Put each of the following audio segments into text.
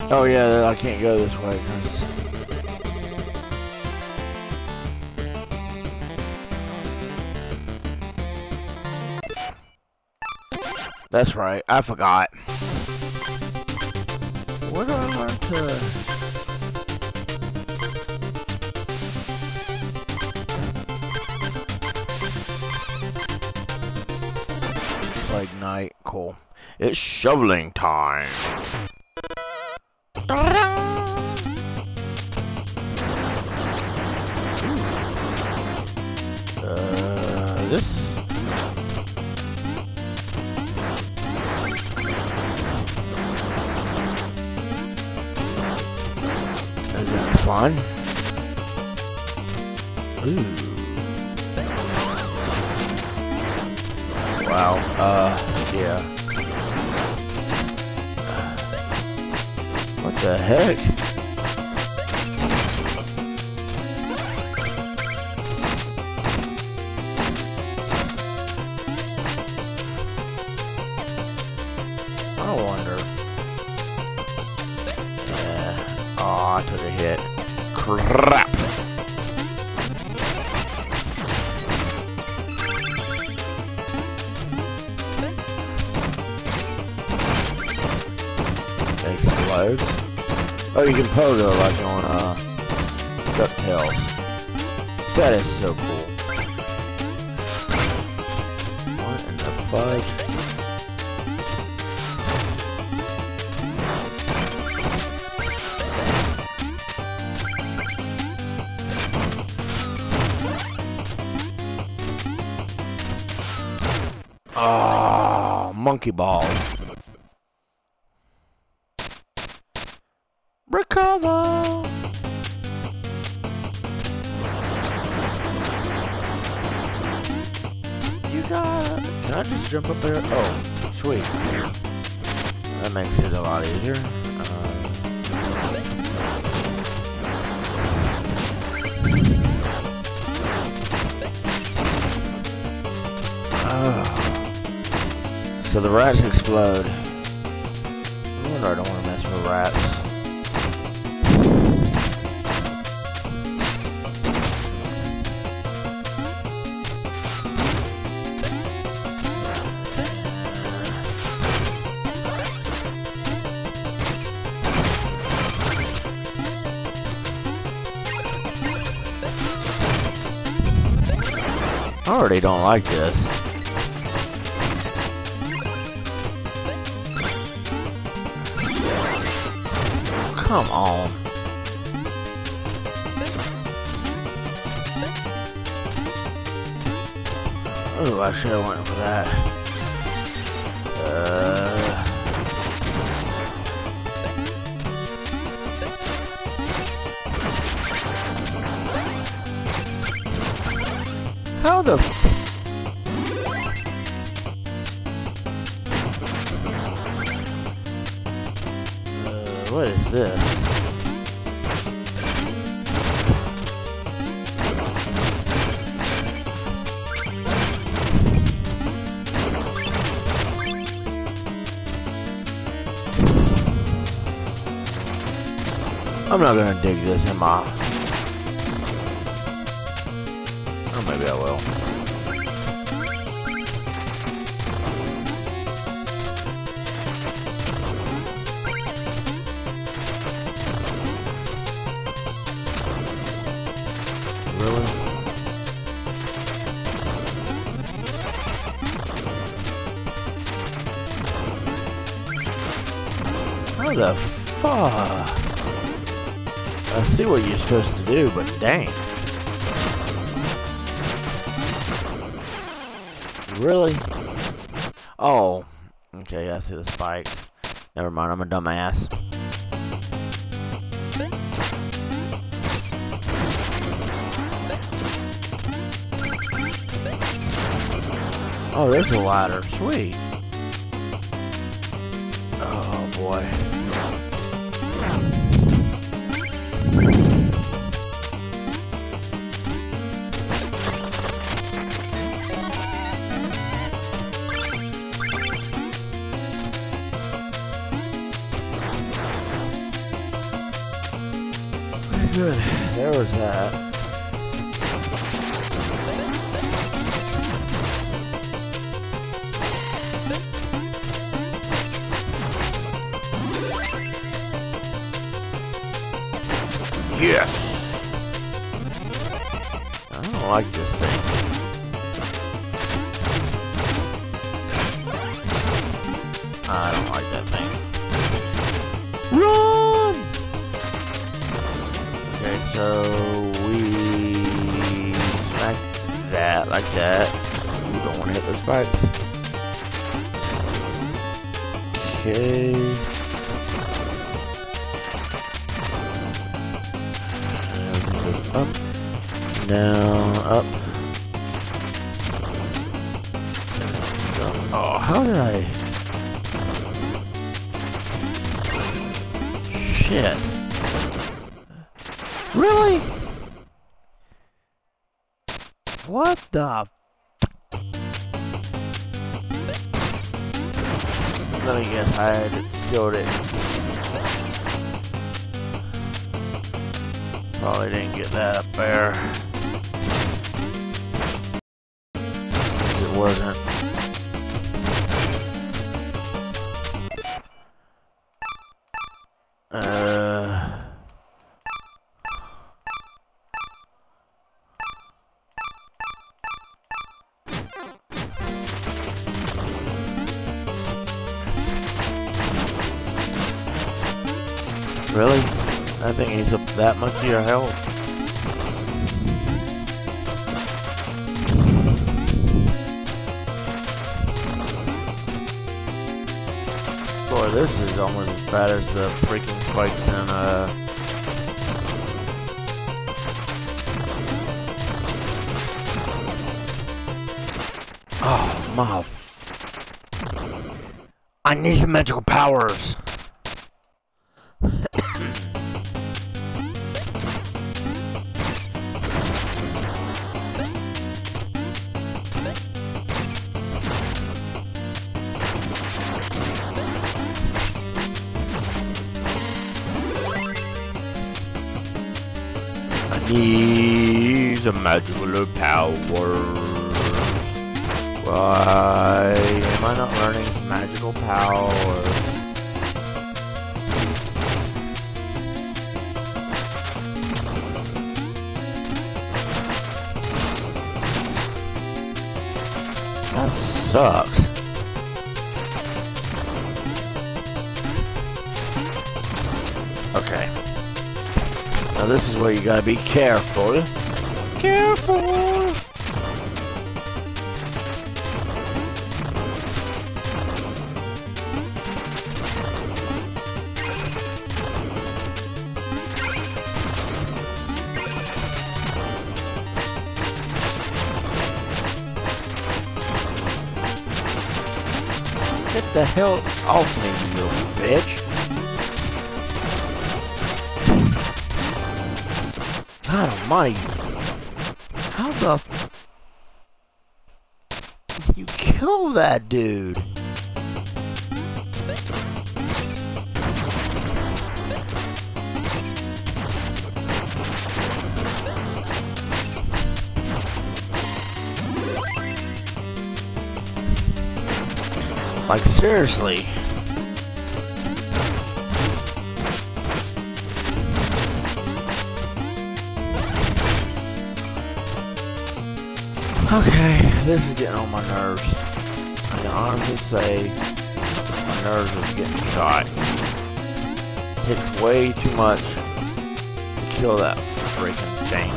Oh yeah, I can't go this way. That's right, I forgot. Where do I learn to... Like night, cool. It's shoveling time. This. Is that fun? Ooh. Wow. Yeah. What the heck? I wonder. Yeah. Oh, I took a hit. Crap. Explodes. Oh, you can pogo like on DuckTales. That is so cool. What in the fudge? Oh, monkey balls. Recover! You got... Can I just jump up there? Oh, sweet. That makes it a lot easier. So the rats explode. I wonder I don't want to mess with rats. I already don't like this. Come on. Oh, I should have went for that. How the f... what is this? I'm not gonna dig this in my... Or maybe I will. Really? How the fuck? I see what you're supposed to do, but dang. Really? Oh. Okay, I see the spike. Never mind, I'm a dumbass. Oh, there's a ladder. Sweet. Oh, boy. Good. There was that. Yes! I don't like this thing. I don't like that thing. Run! Okay, so we smack that like that. We don't want to hit those spikes. Okay. Up, down, up. Oh, how did I? Shit. Really? What the? Let me guess, I had skilled it. Probably didn't get that up there. It wasn't. Really? I think he's up that much of your health. Boy, this is almost as bad as the freaking spikes in oh my! I need some magical powers. Needs a magical power. Why am I not learning magical power? That sucks. Okay. Now this is where you gotta be careful. Careful! Get the hell off me, you little bitch! God almighty! How the f did you kill that dude? Like, seriously. Okay, this is getting on my nerves. I can honestly say my nerves are getting shot. It takes way too much to kill that freaking thing.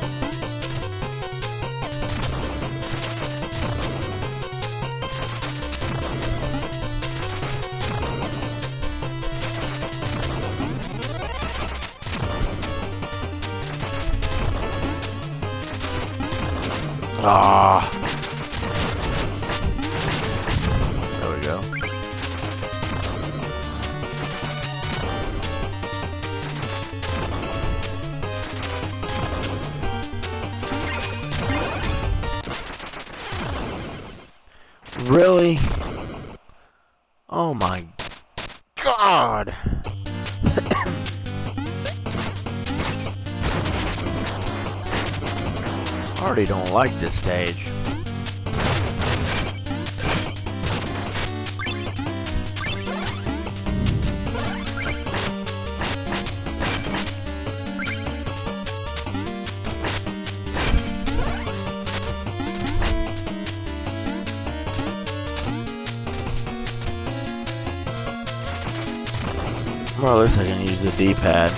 Ah, there we go. Really? Oh my God. I already don't like this stage. Well, at least I can use the D-pad.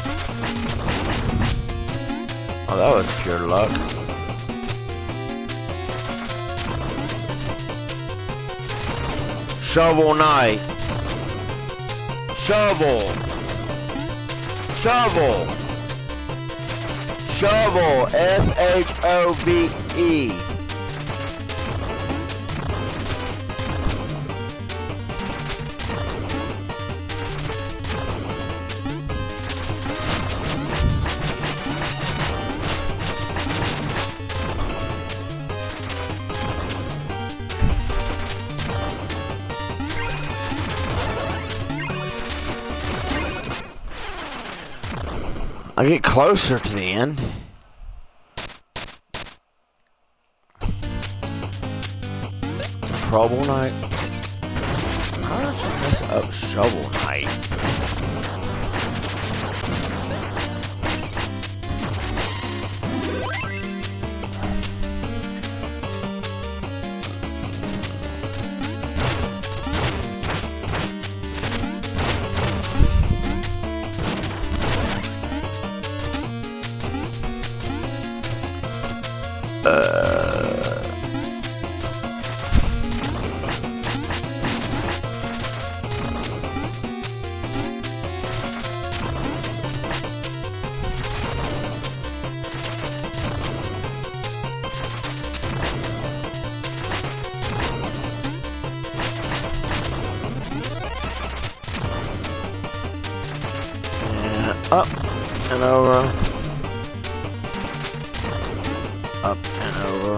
Oh, that was pure luck. Shovel Knight. Shovel. Shovel. Shovel. S-H-O-V-E. I get closer to the end. Trouble Knight. How did you mess up Shovel Knight? Up and over. Up and over.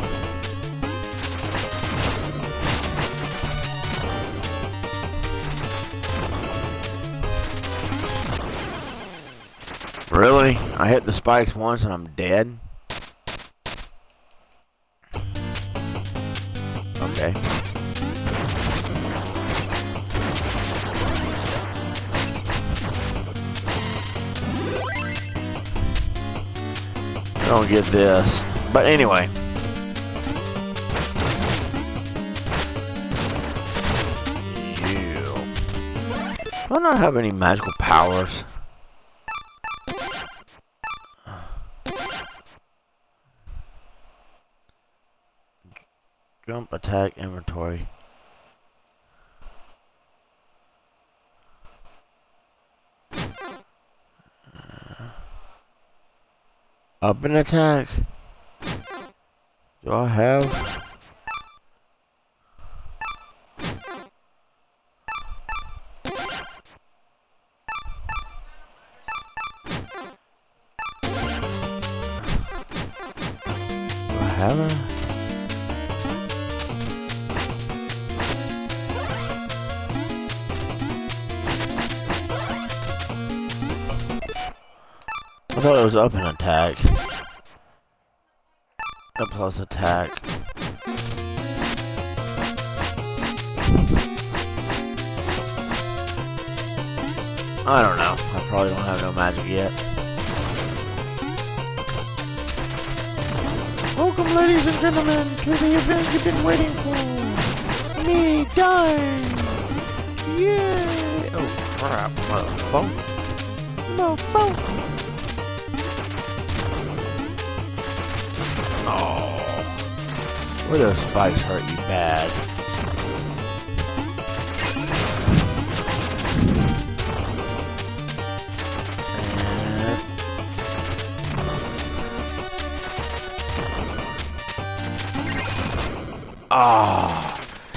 Really? I hit the spikes once and I'm dead? Okay. I don't get this. But anyway. You. Do I not have any magical powers? Jump, attack, inventory. Up and attack. Do I have? Do I have a? I thought it was up and attack. Up plus attack. I don't know. I probably don't have no magic yet. Welcome, ladies and gentlemen, to the event you've been waiting for. Me dying. Yay! Oh crap! Motherfucker! Motherfucker! Oh, where those spikes hurt you bad. Ah,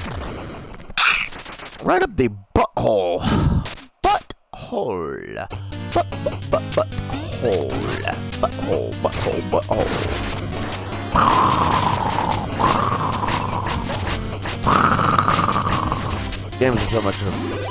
right up the butthole. Butthole. Butthole. Butthole. Games are so much